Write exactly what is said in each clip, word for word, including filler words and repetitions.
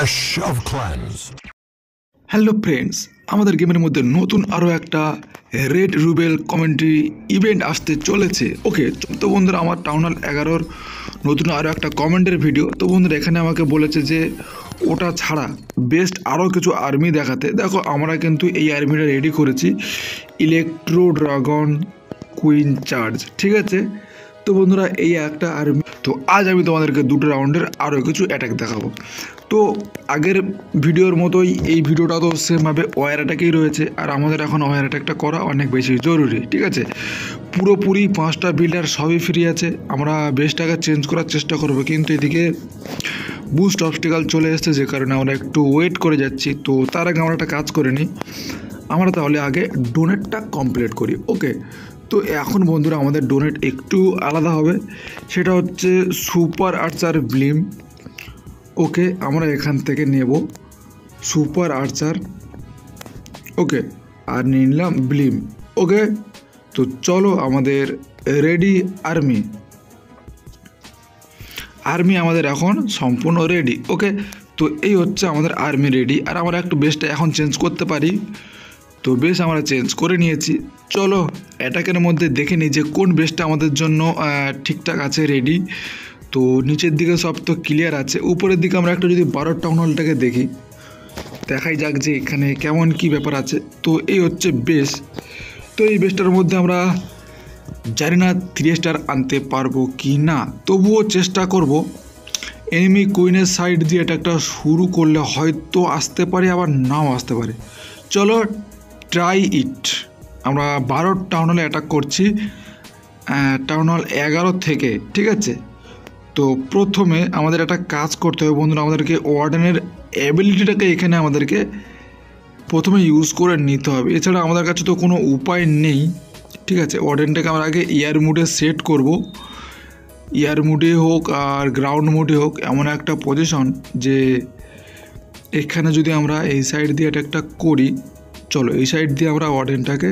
Clash of Clans. Hello friends, আমাদের গেমের মধ্যে নতুন আরও একটা রেড রুবেল কমেন্ট্রি ইভেন্ট আসতে চলেছে। ওকে, তো বন্ধুরা, আমার টাউন হল এগারোর নতুন আরও একটা কমেন্টের ভিডিও। তো বন্ধুরা, এখানে আমাকে বলেছে যে ওটা ছাড়া বেস্ট আরও কিছু আর্মি দেখাতে। দেখো, আমরা কিন্তু এই আর্মিটা রেডি করেছি, ইলেকট্রো ড্রাগন কুইন চার্জ। ঠিক আছে, তো বন্ধুরা, এই একটা আর্মি। তো আজ আমি তোমাদেরকে দুটো রাউন্ডের আরও কিছু অ্যাটাক দেখাবো। তো আগের ভিডিওর মতোই এই ভিডিওটা তো সেমভাবে ওয়ার অ্যাটাকেই রয়েছে, আর আমাদের এখন ওয়ার অ্যাটাকটা করা অনেক বেশি জরুরি। ঠিক আছে, পুরোপুরি পাঁচটা বিল্ডার সবই ফ্রি আছে। আমরা বেসটাকে চেঞ্জ করার চেষ্টা করবো, কিন্তু এদিকে বুস্ট অবস্টিকাল চলে এসেছে, যে কারণে আমরা একটু ওয়েট করে যাচ্ছি। তো তার আগে আমরা একটা কাজ করে নিই, আমরা তাহলে আগে ডোনেটটা কমপ্লিট করি। ওকে, তো এখন বন্ধুরা আমাদের ডোনেট একটু আলাদা হবে, সেটা হচ্ছে সুপার আর্চার ব্লিম। ওকে, আমরা এখান থেকে নেব সুপার আর্চার। ওকে, আর নিয়ে নিলাম ব্লিম। ওকে, তো চলো, আমাদের রেডি আর্মি আর্মি আমাদের এখন সম্পূর্ণ রেডি। ওকে, তো এই হচ্ছে আমাদের আর্মি রেডি। আর আমরা একটু বেসটা এখন চেঞ্জ করতে পারি, তো বেশ আমরা চেঞ্জ করে নিয়েছি। চলো অ্যাটাকের মধ্যে দেখে নিই যে কোন বেসটা আমাদের জন্য ঠিকঠাক আছে, রেডি। তো নিচের দিকে সব তো ক্লিয়ার আছে, উপরের দিকে আমরা একটু যদি বারো টাউন হলটাকে দেখি, দেখাই যাক যে এখানে কেমন কি ব্যাপার আছে। তো এই হচ্ছে বেস। তো এই বেসটার মধ্যে আমরা জানি না থ্রি স্টার আনতে পারবো কি না, তবুও চেষ্টা করব। এনিমি কুইনের সাইড দিয়ে এটা একটা শুরু করলে হয়তো আসতে পারে, আবার নাও আসতে পারে। চলো ট্রাই ইট। আমরা বারো টাউন হলে অ্যাটাক করছি, টাউন হল এগারো থেকে। ঠিক আছে, তো প্রথমে আমাদের একটা কাজ করতে হবে বন্ধুরা, আমাদেরকে ওয়ার্ডেনের অ্যাবিলিটিটাকে এখানে আমাদেরকে প্রথমে ইউজ করে নিতে হবে, এছাড়া আমাদের কাছে তো কোনো উপায় নেই। ঠিক আছে, ওয়ার্ডেনটাকে আমরা আগে এয়ার মুডে সেট করব, এয়ার মুডে হোক আর গ্রাউন্ড মুডে হোক, এমন একটা পজিশন যে এখানে যদি আমরা এই সাইড দিয়ে অ্যাটাকটা করি, চলো এই সাইড দিয়ে আমরা ওয়ার্ডেনটাকে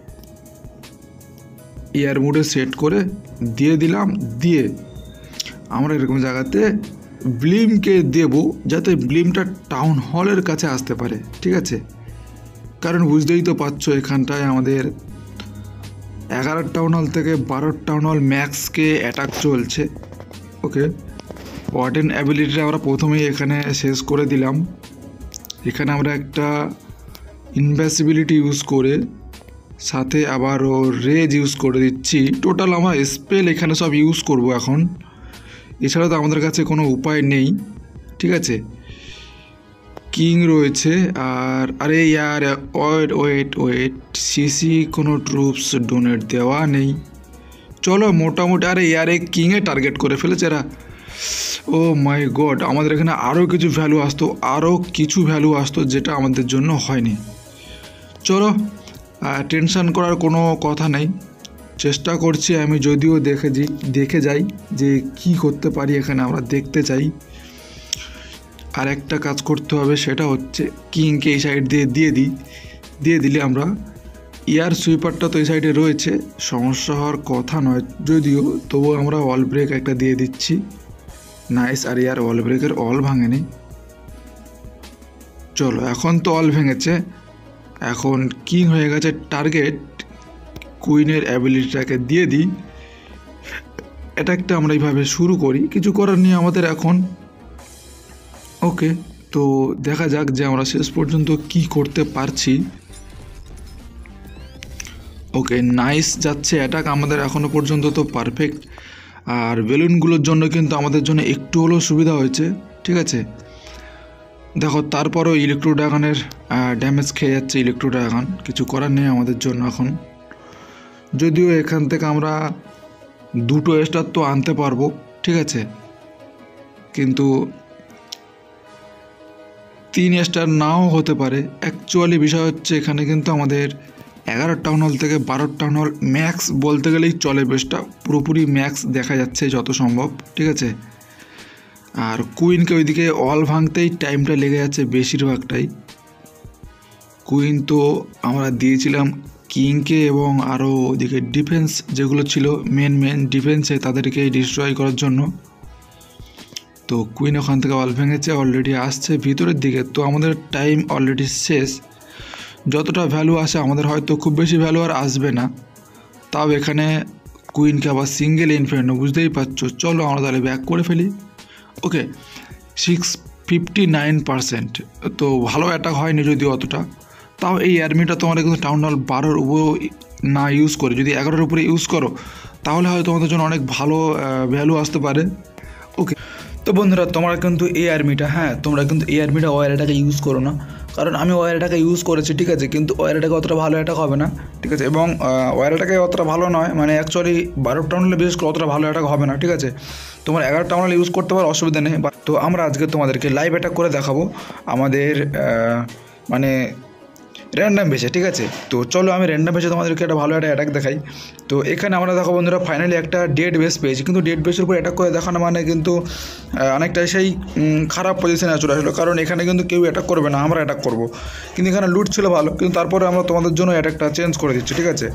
এয়ার মুডে সেট করে দিয়ে দিলাম। দিয়ে আমরা এরকম জায়গাতে ব্লিমকে দেব, যাতে ব্লিমটা টাউন হলের কাছে আসতে পারে। ঠিক আছে, কারণ বুঝতেই তো পারছো এখানটায় আমাদের এগারো টাউন হল থেকে বারো টাউন হল ম্যাক্সকে অ্যাটাক চলছে। ওকে, ওয়ার্ডেন অ্যাবিলিটিটা আমরা প্রথমেই এখানে শেষ করে দিলাম। এখানে আমরা একটা ইনভ্যাসিবিলিটি ইউজ করে সাথে আবারও রেজ ইউজ করে দিচ্ছি। টোটাল আমরা স্পেল এখানে সব ইউজ করব এখন, এছাড়া তো আমাদের কাছে কোনো উপায় নেই। ঠিক আছে, কিং রয়েছে, আর আরে ইয়ার ওয়েট ওয়েট ওয়েট সিসি কোনো ট্রুপস ডোনেট দেওয়া নেই। চলো মোটামুটি, আরে ইয়ারে কিংয়ে টার্গেট করে ফেলেছে এরা। ও মাই গড, আমাদের এখানে আরও কিছু ভ্যালু আসতো, আরও কিছু ভ্যালু আসতো, যেটা আমাদের জন্য হয়নি। চলো, টেনশন করার কোনো কথা নেই, চেষ্টা করছি আমি, যদিও দেখে যাই দেখে যাই যে কি করতে পারি এখানে, আমরা দেখতে চাই। আর একটা কাজ করতে হবে, সেটা হচ্ছে কিংকে এই সাইড দিয়ে দিয়ে দিই, দিয়ে দিলে আমরা এয়ার সুইপারটা তো এই সাইডে রয়েছে, সমস্যা হওয়ার কথা নয় যদিও, তবুও আমরা অল ব্রেক একটা দিয়ে দিচ্ছি। নাইস, আর এয়ার অল ব্রেকের অল ভাঙেনি। চলো, এখন তো অল ভেঙেছে, এখন কিং হয়ে গেছে টার্গেট। কুইনের অ্যাবিলিটিটাকে দিয়ে দিই, অ্যাটাকটা আমরা এইভাবে শুরু করি, কিছু করার নেই আমাদের এখন। ওকে, তো দেখা যাক যে আমরা শেষ পর্যন্ত কি করতে পারছি। ওকে, নাইস যাচ্ছে অ্যাটাক আমাদের এখনও পর্যন্ত তো পারফেক্ট। আর বেলুনগুলোর জন্য কিন্তু আমাদের জন্য একটু হলেও সুবিধা হয়েছে। ঠিক আছে, দেখো তারপরও ইলেকট্রো ড্রাগনের ড্যামেজ খেয়ে যাচ্ছে ইলেকট্রো ড্রাগন, কিছু করার নেই আমাদের জন্য এখন। যদিও এখান থেকে আমরা দুটো স্টার তো আনতে পারবো, ঠিক আছে, কিন্তু তিন স্টার নাও হতে পারে। অ্যাকচুয়ালি বিষয় হচ্ছে এখানে কিন্তু আমাদের এগারো টাউন হল থেকে বারো টাউন হল ম্যাক্স বলতে গেলেই চলে, বেশটা পুরোপুরি ম্যাক্স দেখা যাচ্ছে যত সম্ভব। ঠিক আছে, আর কুইনকে ওইদিকে অল ভাঙতেই টাইমটা লেগে যাচ্ছে বেশিরভাগটাই। কুইন তো আমরা দিয়েছিলাম কিংকে, এবং আরও ওইদিকে ডিফেন্স যেগুলো ছিল মেন মেন ডিফেন্সে, তাদেরকে ডিস্ট্রয় করার জন্য। তো তো কুইন ওখান থেকে অল ভেঙেছে, অলরেডি আসছে ভিতরের দিকে। তো আমাদের টাইম অলরেডি শেষ। যতটা ভ্যালু আসে আমাদের হয়তো খুব বেশি ভ্যালু আর আসবে না। তাও এখানে কুইনকে আবার সিঙ্গেল ইনফিনিটো, বুঝতেই পারছো। চলো আমরা তাহলে ব্যাক করে ফেলি। Okay, six fifty nine percent তো ভালো অ্যাটাক হয়নি যদিও অতটা। তাও এই আর্মিটা তোমাদের কিন্তু টাউন হল বারোর উপর না ইউজ করে, যদি এগারোর উপরে ইউজ করো তাহলে হয়তো তোমাদের জন্য অনেক ভালো ভ্যালু আসতে পারে। ওকে, তো বন্ধুরা তোমরা কিন্তু এই আর্মিটা, হ্যাঁ তোমরা কিন্তু এই আর্মিটা ওয়ারটাকে ইউজ করো না, কারণ আমি ওয়ারটাকে ইউজ করেছি, ঠিক আছে, কিন্তু ওয়ারটাকে অতটা ভালো অ্যাটাক হবে না, ঠিক আছে। এবং ওয়ারটাকে অতটা ভালো নয়, মানে অ্যাকচুয়ালি বারো টাউন হলে বিশেষ করে অতটা ভালো অ্যাটাক হবে না, ঠিক আছে। তোমার এগারো টাউন হলে ইউজ করতে পারো, অসুবিধা নেই। তো আমরা আজকে তোমাদেরকে লাইভ অ্যাটাক করে দেখাবো আমাদের মানে র্যান্ডাম বেসে, ঠিক আছে। তো চলো আমি র্যান্ডাম বেসে তোমাদেরকে একটা ভালো একটা অ্যাটাক দেখাই। তো এখানে আমরা দেখো বন্ধুরা ফাইনালি একটা ডেড বেস পেয়েছি, কিন্তু ডেড বেসের উপর অ্যাটাক করে দেখানো মানে কিন্তু অনেকটা সেই খারাপ পজিশনে চলে আসলো, কারণ এখানে কিন্তু কেউ অ্যাটাক করবে না, আমরা অ্যাটাক করবো। কিন্তু এখানে লুট ছিল ভালো, কিন্তু তারপরে আমরা তোমাদের জন্য অ্যাটাকটা চেঞ্জ করে দিচ্ছি, ঠিক আছে।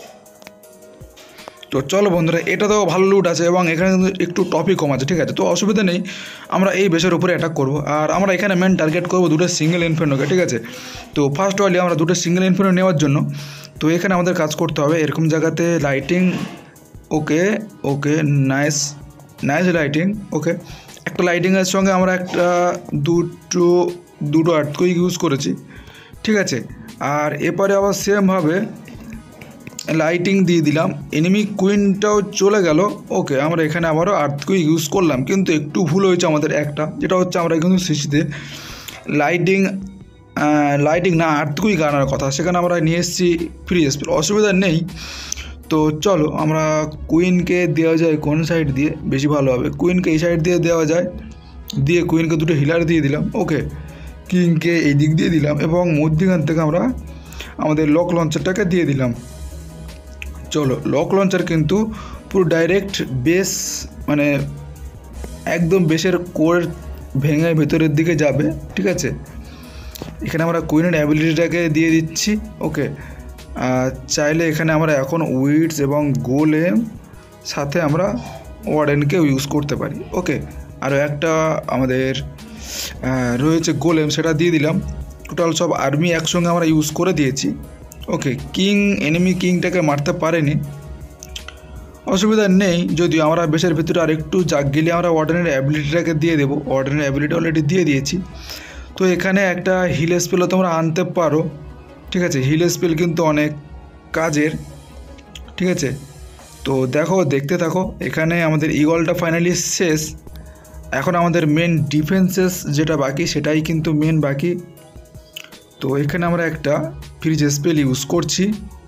তো চলো বন্ধুরা, এটা তো ভালো লুট আছে এবং এখানে কিন্তু একটু টপিক কম আছে, ঠিক আছে। তো অসুবিধা নেই, আমরা এই বেসের উপরে অ্যাটাক করবো। আর আমরা এখানে মেন টার্গেট করবো দুটো সিঙ্গেল ইনফিনিটোকে, ঠিক আছে। তো ফার্স্ট ওয়ালি আমরা দুটো সিঙ্গেল ইনফিনিটো নেওয়ার জন্য তো এখানে আমাদের কাজ করতে হবে এরকম জায়গাতে lighting. Okay okay nice nice lighting. Okay, একটা লাইটিংয়ের সঙ্গে আমরা একটা দুটো দুটো আর্থকুইক ইউজ করেছি, ঠিক আছে। আর এরপরে আবার সেমভাবে লাইটিং দিয়ে দিলাম, এনিমি কুইনটাও চলে গেল। ওকে, আমরা এখানে আবারও আর্থকুইক ইউজ করলাম, কিন্তু একটু ভুল হয়েছে আমাদের একটা, যেটা হচ্ছে আমরা কিন্তু সিসিতে লাইটিং লাইটিং না আর্থকুইক আনার কথা, সেখানে আমরা নিয়ে এসেছি ফ্রি স্পেল, অসুবিধা নেই। তো চলো আমরা কুইনকে দেওয়া যায় কোন সাইড দিয়ে বেশি ভালো হবে, কুইনকে এই সাইড দিয়ে দেওয়া যায়, দিয়ে কুইনকে দুটো হিলার দিয়ে দিলাম। ওকে, কিংকে এই দিক দিয়ে দিলাম এবং মধ্যখান থেকে আমরা আমাদের লক লঞ্চারটাকে দিয়ে দিলাম। চলো, লক লঞ্চার কিন্তু পুরো ডাইরেক্ট বেস মানে একদম বেসের কোর ভেঙে ভেতরের দিকে যাবে, ঠিক আছে। এখানে আমরা কুইনের অ্যাবিলিটিটাকে দিয়ে দিচ্ছি। ওকে, চাইলে এখানে আমরা এখন উইডস এবং গোলেম সাথে আমরা ওয়ার্ডেনকেও ইউজ করতে পারি। ওকে, আরও একটা আমাদের রয়েছে গোলেম, সেটা দিয়ে দিলাম। টোটাল সব আর্মি একসঙ্গে আমরা ইউজ করে দিয়েছি। ওকে, কিং এনিমি কিংটাকে মারতে পারেনি, অসুবিধা নেই। যদিও আমরা বেসের ভিতরে আর একটু জাগ গেলে আমরা ওয়ার্ডেনের অ্যাবিলিটিটাকে দিয়ে দেবো, ওয়ার্ডেনের অ্যাবিলিটি অলরেডি দিয়ে দিয়েছি। তো এখানে একটা হিল স্পেলও তোমরা আনতে পারো, ঠিক আছে। হিল স্পেল কিন্তু অনেক কাজের, ঠিক আছে। তো দেখো, দেখতে থাকো, এখানে আমাদের ইগলটা ফাইনালি শেষ। এখন আমাদের মেন ডিফেন্সেস যেটা বাকি সেটাই কিন্তু মেন বাকি। তো এখানে আমরা একটা ফ্রিজ স্পেল ইউজ করছি।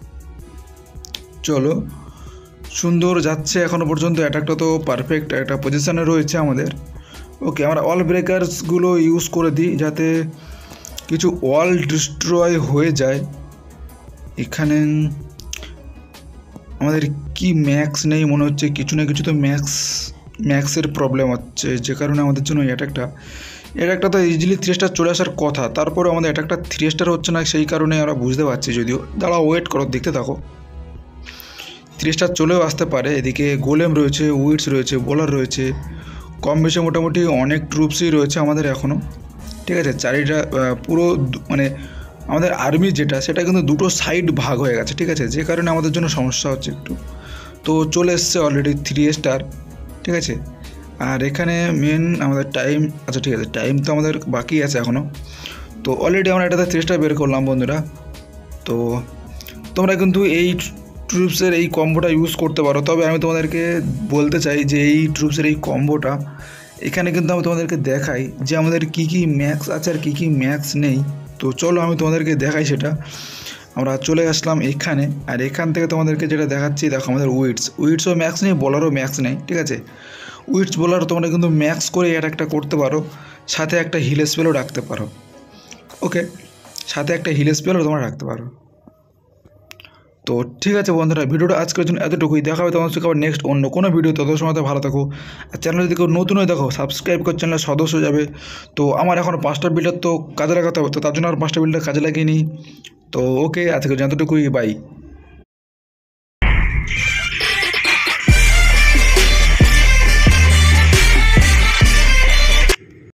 চলো, সুন্দর যাচ্ছে এখনও পর্যন্ত, অ্যাটাকটা তো পারফেক্ট একটা পজিশানে রয়েছে আমাদের। ওকে, আমরা ওয়াল ব্রেকার্সগুলো ইউজ করে দিই যাতে কিছু ওয়াল ডিস্ট্রয় হয়ে যায়। এখানে আমাদের কি ম্যাক্স নেই মনে হচ্ছে, কিছু না কিছু তো ম্যাক্স ম্যাক্সের প্রবলেম হচ্ছে, যে কারণে আমাদের জন্য অ্যাটাকটা অ্যাটাকটা তো ইজিলি থ্রি স্টার চলে আসার কথা, তারপরে আমাদের অ্যাটাকটা থ্রি স্টার হচ্ছে না, সেই কারণে আমরা বুঝতে পারছি। যদিও দাঁড়াও, ওয়েট করো, দেখতে থাকো, থ্রি স্টার চলেও আসতে পারে। এদিকে গোলেম রয়েছে, উইডস রয়েছে, বোলার রয়েছে, কম বেশি মোটামুটি অনেক ট্রুপসই রয়েছে আমাদের এখনও, ঠিক আছে। চারিটা পুরো মানে আমাদের আর্মি যেটা সেটা কিন্তু দুটো সাইড ভাগ হয়ে গেছে, ঠিক আছে, যে কারণে আমাদের জন্য সমস্যা হচ্ছে একটু। তো চলে এসছে অলরেডি থ্রি স্টার, ঠিক আছে। আর এখানে মেন আমাদের টাইম, আচ্ছা ঠিক আছে, টাইম তো আমাদের বাকি আছে এখনও। তো অলরেডি আমরা এটাতে থ্রি স্টার বের করলাম বন্ধুরা। তো তোমরা কিন্তু এই ট্রুপসের এই কম্বোটা ইউজ করতে পারো, তবে আমি তোমাদেরকে বলতে চাই যে এই ট্রুপসের এই কম্বোটা এখানে কিন্তু আমি তোমাদেরকে দেখাই যে আমাদের কী কী ম্যাক্স আছে আর কী কী ম্যাক্স নেই। তো চলো আমি তোমাদেরকে দেখাই সেটা। আমরা চলে আসলাম এখানে, আর এখান থেকে তোমাদেরকে যেটা দেখাচ্ছি, দেখো আমাদের উইডস উইডসও ম্যাক্স নেই, বলারও ম্যাক্স নেই, ঠিক আছে। উইডস বলার তোমরা কিন্তু ম্যাক্স করে অ্যাটাকটা করতে পারো, সাথে একটা হিল স্পেলও রাখতে পারো। ওকে, সাথে একটা হিল স্পেলও তোমরা রাখতে পারো। তো ঠিক আছে বন্ধুরা, ভিডিওটা আজকের জন্য এতটুকুই। দেখা হবে তোমার সঙ্গে আবার নেক্সট অন্য কোনো ভিডিও। তত সময় ভালো থাকো, আর চ্যানেল যদি কেউ নতুন হয়ে দেখো সাবস্ক্রাইব করে চ্যানেলের সদস্য যাবে। তো আমার এখন পাঁচটা বিল্ডার তো কাজে লাগাতে হবে, তো তার জন্য আর পাঁচটা বিল্ডার কাজে লাগিয়ে নিই। তো ওকে, আজকের জন্য এতটুকুই, বাই।